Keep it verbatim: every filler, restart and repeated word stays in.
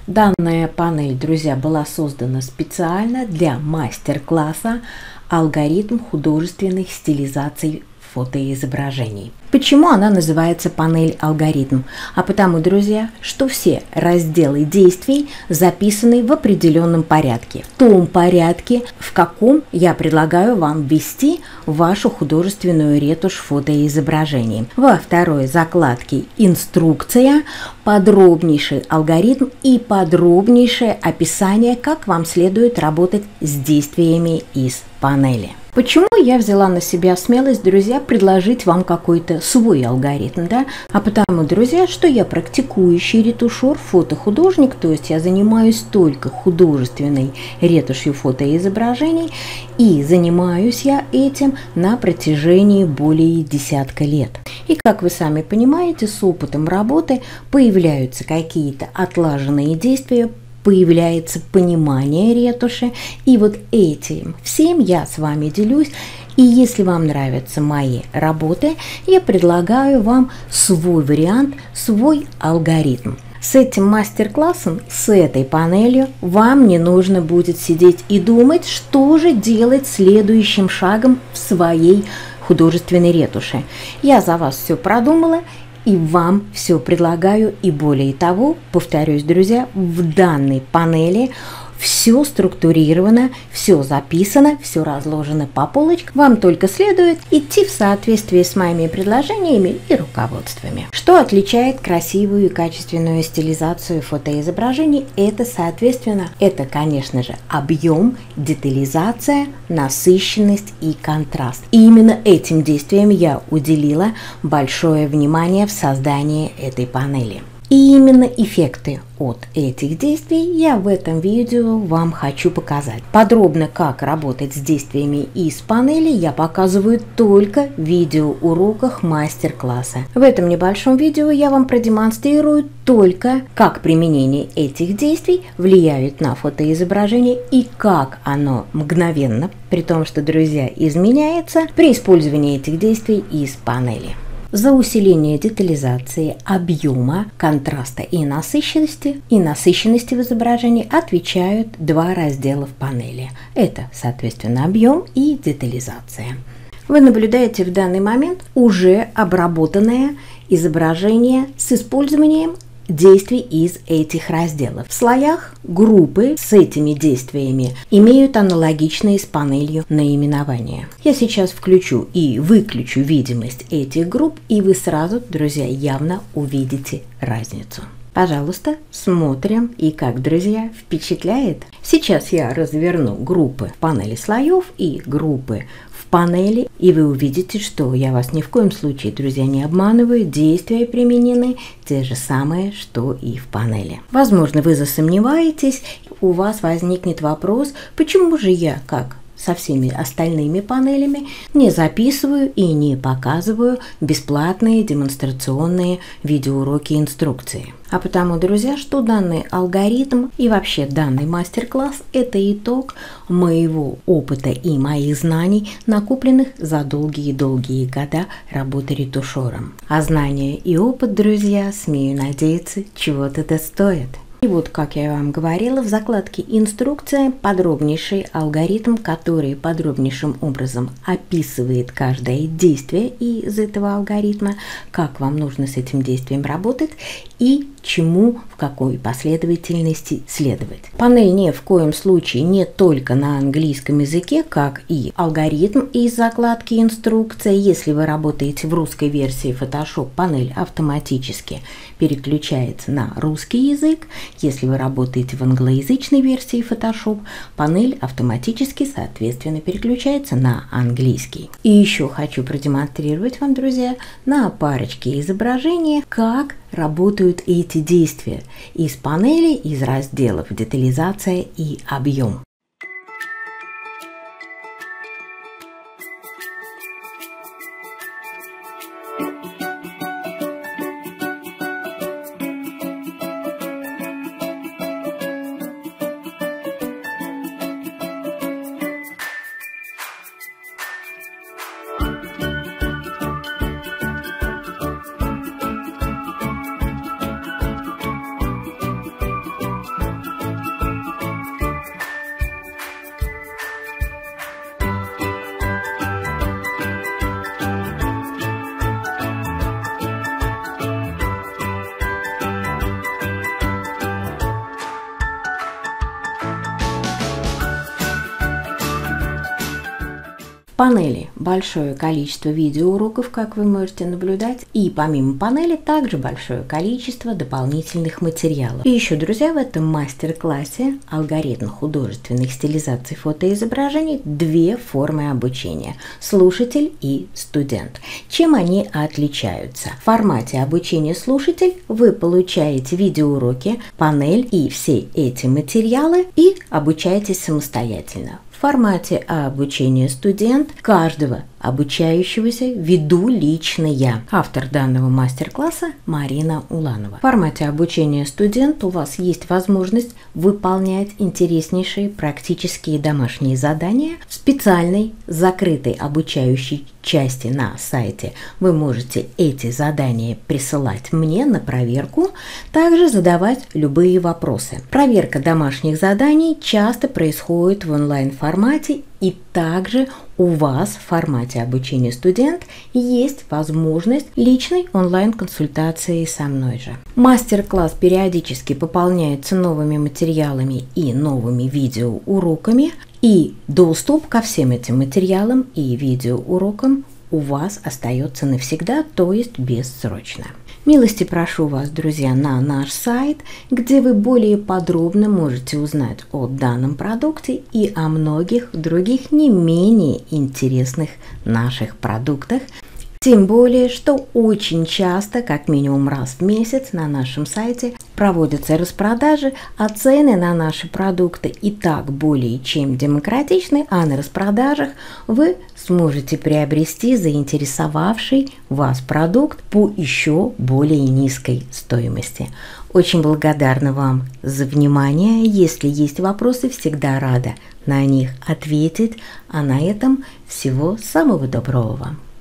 Данная панель, друзья, была создана специально для мастер-класса «Алгоритм художественных стилизаций фотоизображений». Почему она называется панель «Алгоритм»? А потому, друзья, что все разделы действий записаны в определенном порядке. В том порядке, в каком я предлагаю вам ввести вашу художественную ретушь фотоизображений. Во второй закладке инструкция, подробнейший алгоритм и подробнейшее описание, как вам следует работать с действиями из панели. Почему я взяла на себя смелость, друзья, предложить вам какой-то свой алгоритм, да? А потому, друзья, что я практикующий ретушер, фотохудожник, то есть я занимаюсь только художественной ретушью фотоизображений, и занимаюсь я этим на протяжении более десятка лет. И, как вы сами понимаете, с опытом работы появляются какие-то отлаженные действия, появляется понимание ретуши, и вот этим всем я с вами делюсь. И если вам нравятся мои работы, я предлагаю вам свой вариант, свой алгоритм. С этим мастер-классом, с этой панелью вам не нужно будет сидеть и думать, что же делать следующим шагом в своей художественной ретуши. Я за вас все продумала и вам все предлагаю, и более того, повторюсь, друзья, в данной панели все структурировано, все записано, все разложено по полочкам. Вам только следует идти в соответствии с моими предложениями и руководствами. Что отличает красивую и качественную стилизацию фотоизображений? Это, соответственно, это, конечно же, объем, детализация, насыщенность и контраст. И именно этим действиям я уделила большое внимание в создании этой панели. И именно эффекты от этих действий я в этом видео вам хочу показать. Подробно, как работать с действиями из панели, я показываю только в видеоуроках мастер-класса. В этом небольшом видео я вам продемонстрирую только, как применение этих действий влияет на фотоизображение и как оно мгновенно, при том, что, друзья, изменяется при использовании этих действий из панели. За усиление детализации, объема, контраста и насыщенности, и насыщенности в изображении отвечают два раздела в панели. Это, соответственно, объем и детализация. Вы наблюдаете в данный момент уже обработанное изображение с использованием действий из этих разделов. В слоях группы с этими действиями имеют аналогичные с панелью наименования. Я сейчас включу и выключу видимость этих групп, и вы сразу, друзья, явно увидите разницу. Пожалуйста, смотрим, и как, друзья, впечатляет. Сейчас я разверну группы в панели слоев и группы в панели, и вы увидите, что я вас ни в коем случае, друзья, не обманываю, действия применены те же самые, что и в панели. Возможно, вы засомневаетесь, у вас возникнет вопрос, почему же я, как со всеми остальными панелями, не записываю и не показываю бесплатные демонстрационные видеоуроки инструкции. А потому, друзья, что данный алгоритм и вообще данный мастер-класс – это итог моего опыта и моих знаний, накопленных за долгие-долгие года работы ретушером. А знания и опыт, друзья, смею надеяться, чего-то достоят. И вот, как я вам говорила, в закладке «Инструкция» подробнейший алгоритм, который подробнейшим образом описывает каждое действие из этого алгоритма, как вам нужно с этим действием работать и чему в какой последовательности следовать. Панель ни в коем случае не только на английском языке, как и алгоритм из закладки «Инструкция». Если вы работаете в русской версии Photoshop, панель автоматически переключается на русский язык. Если вы работаете в англоязычной версии Photoshop, панель автоматически, соответственно, переключается на английский. И еще хочу продемонстрировать вам, друзья, на парочке изображения, как работают эти действия из панели, из разделов детализация и объем. панели большое количество видеоуроков, как вы можете наблюдать, и помимо панели также большое количество дополнительных материалов. И еще, друзья, в этом мастер-классе «Алгоритм художественных стилизаций фотоизображений» две формы обучения – слушатель и студент. Чем они отличаются? В формате обучения слушатель вы получаете видеоуроки, панель и все эти материалы и обучаетесь самостоятельно. В формате обучения студент каждого обучающегося веду лично я. Автор данного мастер-класса Марина Уланова. В формате обучения студент у вас есть возможность выполнять интереснейшие практические домашние задания в специальной закрытой обучающей части на сайте. Вы можете эти задания присылать мне на проверку, также задавать любые вопросы. Проверка домашних заданий часто происходит в онлайн-формате, и также у вас в формате обучения студент есть возможность личной онлайн-консультации со мной же. Мастер-класс периодически пополняется новыми материалами и новыми видеоуроками, и доступ ко всем этим материалам и видеоурокам у вас остается навсегда, то есть бессрочно. Милости прошу вас, друзья, на наш сайт, где вы более подробно можете узнать о данном продукте и о многих других не менее интересных наших продуктах. Тем более, что очень часто, как минимум раз в месяц, на нашем сайте проводятся распродажи, а цены на наши продукты и так более чем демократичны, а на распродажах вы сможете приобрести заинтересовавший вас продукт по еще более низкой стоимости. Очень благодарна вам за внимание. Если есть вопросы, всегда рада на них ответить. А на этом всего самого доброго вам.